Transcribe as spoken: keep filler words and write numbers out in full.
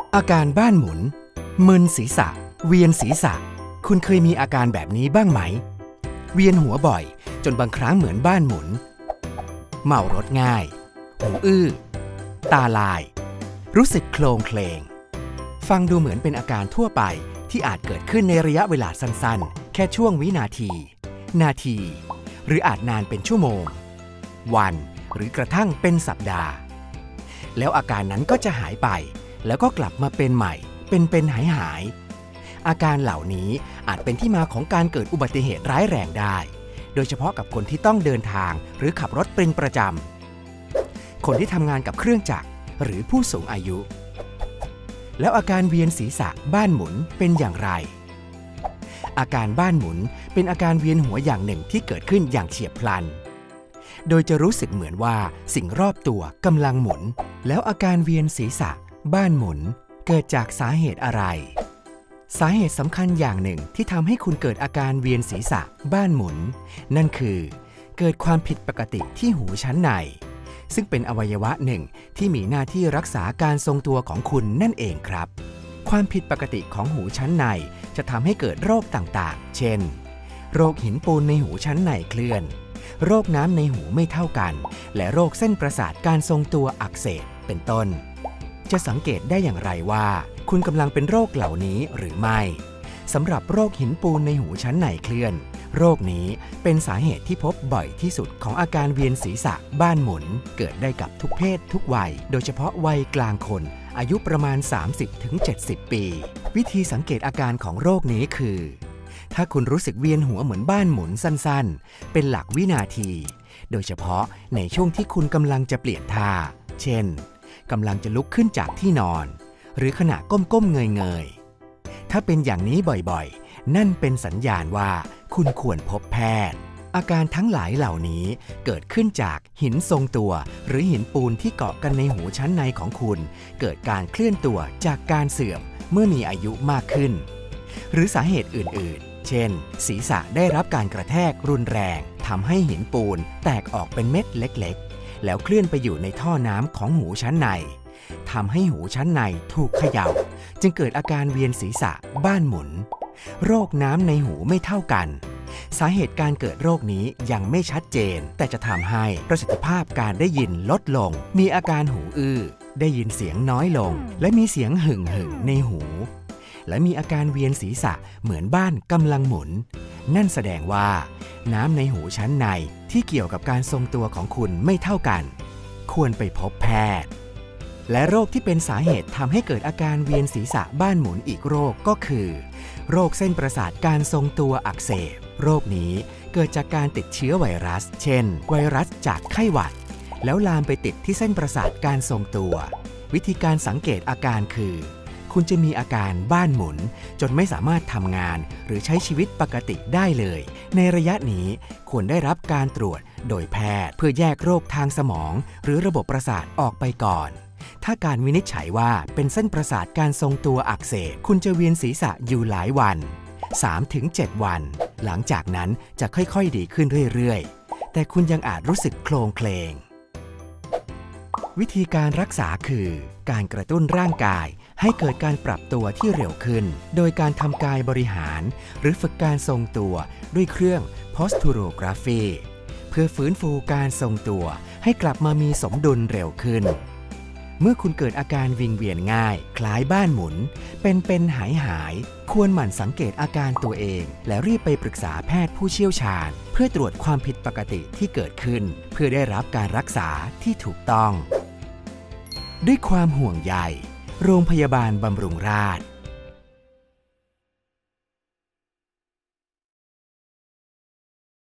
อาการบ้านหมุนมึนศีรษะเวียนศีรษะคุณเคยมีอาการแบบนี้บ้างไหมเวียนหัวบ่อยจนบางครั้งเหมือนบ้านหมุนเมารถง่ายหูอื้อตาลายรู้สึกโคลงเคลงฟังดูเหมือนเป็นอาการทั่วไปที่อาจเกิดขึ้นในระยะเวลาสั้นๆแค่ช่วงวินาทีนาทีหรืออาจนานเป็นชั่วโมงวันหรือกระทั่งเป็นสัปดาห์แล้วอาการนั้นก็จะหายไปแล้วก็กลับมาเป็นใหม่เป็นเป็นหายหายอาการเหล่านี้อาจเป็นที่มาของการเกิดอุบัติเหตุร้ายแรงได้โดยเฉพาะกับคนที่ต้องเดินทางหรือขับรถเป็นประจำคนที่ทำงานกับเครื่องจักรหรือผู้สูงอายุแล้วอาการเวียนศีรษะบ้านหมุนเป็นอย่างไรอาการบ้านหมุนเป็นอาการเวียนหัวอย่างหนึ่งที่เกิดขึ้นอย่างเฉียบพลันโดยจะรู้สึกเหมือนว่าสิ่งรอบตัวกำลังหมุนแล้วอาการเวียนศีรษะบ้านหมุนเกิดจากสาเหตุอะไรสาเหตุสำคัญอย่างหนึ่งที่ทำให้คุณเกิดอาการเวียนศีรษะบ้านหมุนนั่นคือเกิดความผิดปกติที่หูชั้นในซึ่งเป็นอวัยวะหนึ่งที่มีหน้าที่รักษาการทรงตัวของคุณนั่นเองครับความผิดปกติของหูชั้นในจะทำให้เกิดโรคต่างๆเช่นโรคหินปูนในหูชั้นในเคลื่อนโรคน้ำในหูไม่เท่ากันและโรคเส้นประสาทการทรงตัวอักเสบเป็นต้นจะสังเกตได้อย่างไรว่าคุณกำลังเป็นโรคเหล่านี้หรือไม่สำหรับโรคหินปูนในหูชั้นในเคลื่อนโรคนี้เป็นสาเหตุที่พบบ่อยที่สุดของอาการเวียนศีรษะบ้านหมุนเกิดได้กับทุกเพศทุกวัยโดยเฉพาะวัยกลางคนอายุประมาณ สามสิบถึงเจ็ดสิบ ปีวิธีสังเกตอาการของโรคนี้คือถ้าคุณรู้สึกเวียนหัวเหมือนบ้านหมุนสั้นๆเป็นหลักวินาทีโดยเฉพาะในช่วงที่คุณกำลังจะเปลี่ยนท่าเช่นกำลังจะลุกขึ้นจากที่นอนหรือขณะก้มๆเงยๆถ้าเป็นอย่างนี้บ่อยๆนั่นเป็นสัญญาณว่าคุณควรพบแพทย์อาการทั้งหลายเหล่านี้เกิดขึ้นจากหินทรงตัวหรือหินปูนที่เกาะกันในหูชั้นในของคุณเกิดการเคลื่อนตัวจากการเสื่อมเมื่อมีอายุมากขึ้นหรือสาเหตุอื่นๆเช่นศีรษะได้รับการกระแทกรุนแรงทำให้หินปูนแตกออกเป็นเม็ดเล็กๆแล้วเคลื่อนไปอยู่ในท่อน้ำของหูชั้นในทำให้หูชั้นในถูกเขย่าจึงเกิดอาการเวียนศีรษะบ้านหมุนโรคน้ำในหูไม่เท่ากันสาเหตุการเกิดโรคนี้ยังไม่ชัดเจนแต่จะทำให้ประสิทธิภาพการได้ยินลดลงมีอาการหูอื้อได้ยินเสียงน้อยลงและมีเสียงหึ่งหึ่งในหูและมีอาการเวียนศีรษะเหมือนบ้านกำลังหมุนนั่นแสดงว่าน้ำในหูชั้นในที่เกี่ยวกับการทรงตัวของคุณไม่เท่ากันควรไปพบแพทย์และโรคที่เป็นสาเหตุทำให้เกิดอาการเวียนศีรษะบ้านหมุนอีกโรคก็คือโรคเส้นประสาทการทรงตัวอักเสบโรคนี้เกิดจากการติดเชื้อไวรัสเช่นไวรัสจากไข้หวัดแล้วลามไปติดที่เส้นประสาทการทรงตัววิธีการสังเกตอาการคือคุณจะมีอาการบ้านหมุนจนไม่สามารถทำงานหรือใช้ชีวิตปกติได้เลยในระยะนี้ควรได้รับการตรวจโดยแพทย์เพื่อแยกโรคทางสมองหรือระบบประสาทออกไปก่อนถ้าการวินิจฉัยว่าเป็นเส้นประสาทการทรงตัวอักเสบคุณจะเวียนศีรษะอยู่หลายวัน สามถึงเจ็ด วันหลังจากนั้นจะค่อยๆดีขึ้นเรื่อยๆแต่คุณยังอาจรู้สึกโคลงเคลงวิธีการรักษาคือการกระตุ้นร่างกายให้เกิดการปรับตัวที่เร็วขึ้นโดยการทำกายบริหารหรือฝึกการทรงตัวด้วยเครื่อง Posturography เพื่อฟื้นฟูการทรงตัวให้กลับมามีสมดุลเร็วขึ้นเมื่อคุณเกิดอาการวิงเวียนง่ายคล้ายบ้านหมุนเป็นเป็นหายหายควรหมั่นสังเกตอาการตัวเองและรีบไปปรึกษาแพทย์ผู้เชี่ยวชาญเพื่อตรวจความผิดปกติที่เกิดขึ้นเพื่อได้รับการรักษาที่ถูกต้องด้วยความห่วงใยโรงพยาบาลบำรุงราษฎร์